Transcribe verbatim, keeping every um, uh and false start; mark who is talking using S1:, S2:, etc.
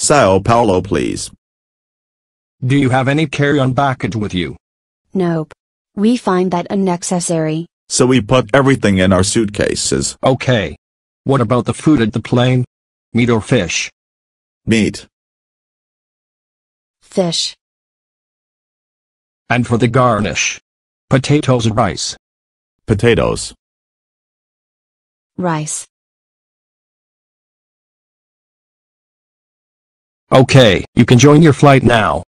S1: Sao Paulo, please.
S2: Do you have any carry-on baggage with you?
S3: Nope. We find that unnecessary.
S1: So we put everything in our suitcases.
S2: Okay. What about the food at the plane? Meat or fish?
S1: Meat.
S3: Fish.
S2: And for the garnish? Potatoes or rice?
S1: Potatoes.
S3: Rice.
S2: Okay, you can join your flight now.